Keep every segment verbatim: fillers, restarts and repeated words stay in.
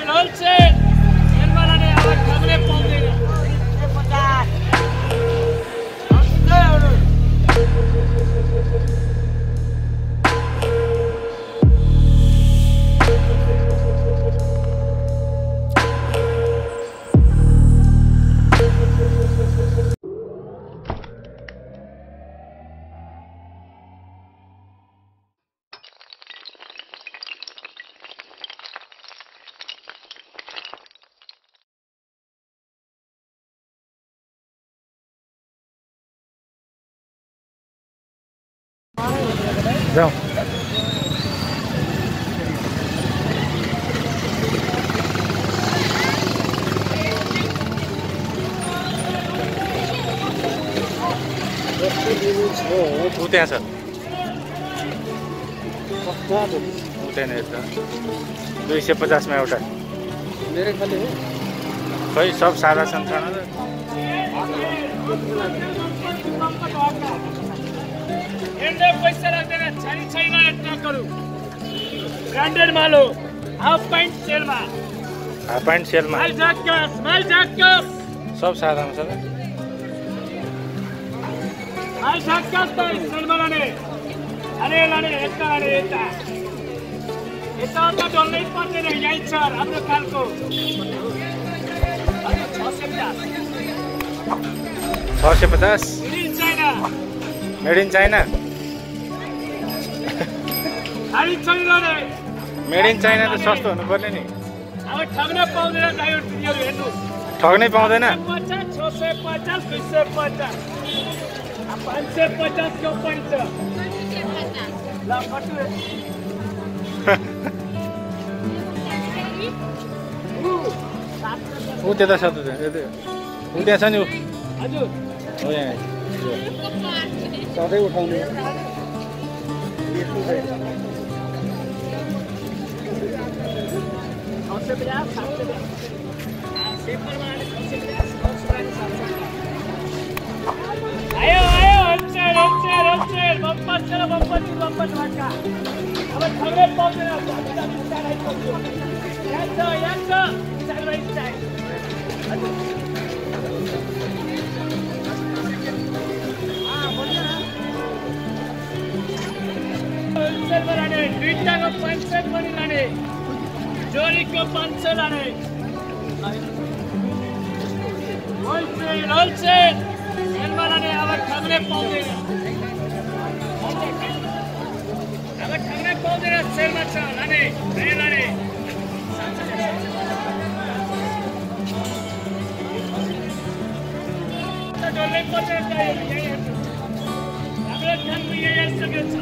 wholesale. Elmarane abar khamre paundaina. जाऊ ऊ त्यहाँ छ ऊ त्यहाँनिर छ दुई सय पचासमा एउटा मेरै खाली हो खै सब सादा छन् खाना त एंडे पैसा लाग्दैन छानी छैन ट्रकहरु ब्रान्डेड माल हो हाफ पाइन्ट सेलमा हाफ पाइन्ट सेलमा माल झक्कास माल झक्कास सब सादामा छ माल झक्कास त सेलमा लाने अरे लाने यता लाने यता यता त डल्लै पर्दैन यही छ राम्रो खालको अनि छ सय पचास छ सय पचास made in China made in China खाली छैन रे मेड इन चाइना त सस्तो हुनु पर्ने नि अब ठग्न पाउँदैन ड्राइभर दिदीहरु हेर्नु ठग्नै पाउँदैन पचास छ सय पचास दुई सय पचास अब पाँच सय पचास को पनि छ ल कटु ऊ त्यता छ त ऊ त्यहाँ छ नि ऊ हजुर हो यहाँ सधैँ उठाउने आयो आयो होलसेल होलसेल होलसेल बम्पर छ बम्पर टु बम्पर ढाका अब ठग्ने पाउँदैन यहाँ छ यहाँ छ चार बाई चार होलसेलमा लाने दुईटाको पाँच सय पनि लाने जोडीको पाँच सय लाने होलसेल होलसेल सेलमा लाने अब ठग्ने पाउँदैन अब ठग्ने पाउँदैन सेलमा छ लाने नयाँ लाने डल्लै पचास चाहियो यही हेर्नु हाम्रो ध्यान यही आइसकेको छ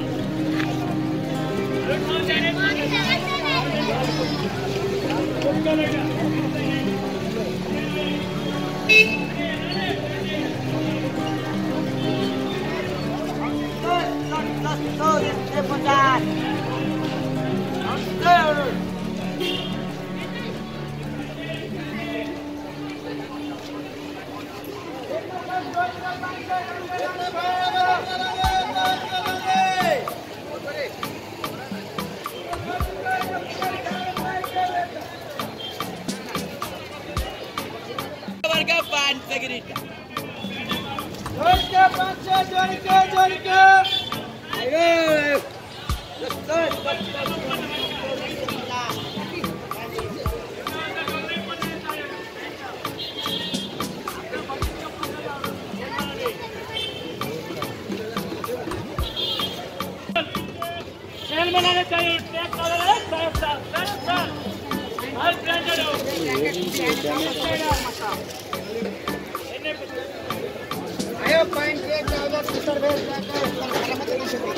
सेल बनाने चाहिए टैग कलर है साहब साहब साहब हर ब्रांडेड हो आयो पाइन्ट एक हजार सिस्टर भेज जाके खाना मत नहीं सकते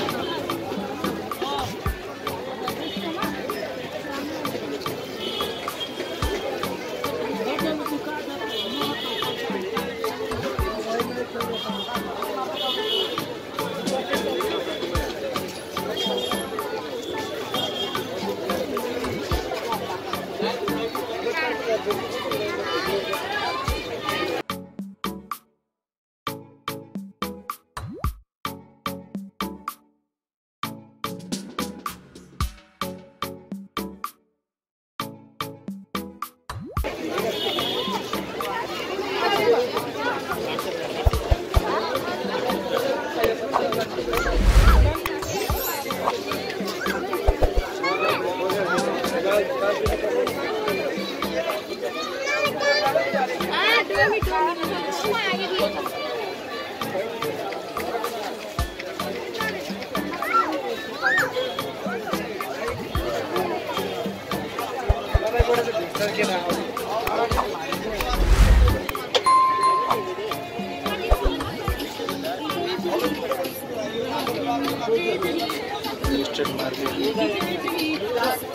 street market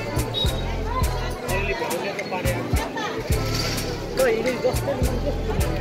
It is just